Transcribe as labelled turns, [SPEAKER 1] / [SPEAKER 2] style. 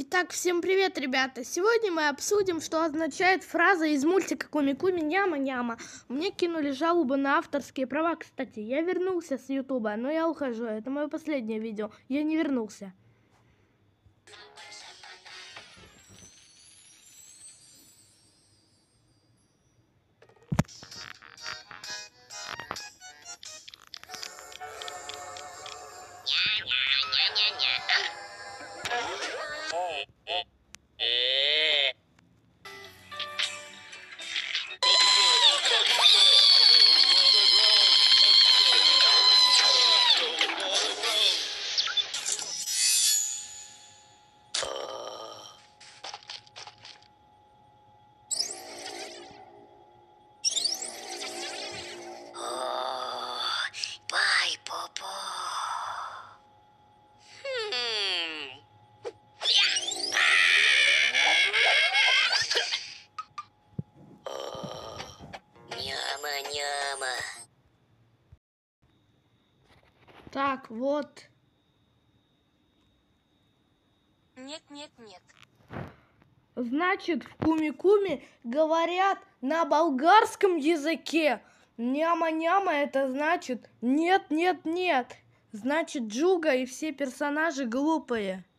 [SPEAKER 1] Итак, всем привет, ребята! Сегодня мы обсудим, что означает фраза из мультика Куми-Куми «Няма-няма». Мне кинули жалобы на авторские права, кстати. Я вернулся с Ютуба, но я ухожу. Это мое последнее видео. Я не вернулся.
[SPEAKER 2] Няма-няма.
[SPEAKER 1] Так, вот.
[SPEAKER 2] Нет.
[SPEAKER 1] Значит, в Куми-Куми говорят на болгарском языке. Няма-няма это значит нет. Значит, Джуга и все персонажи глупые.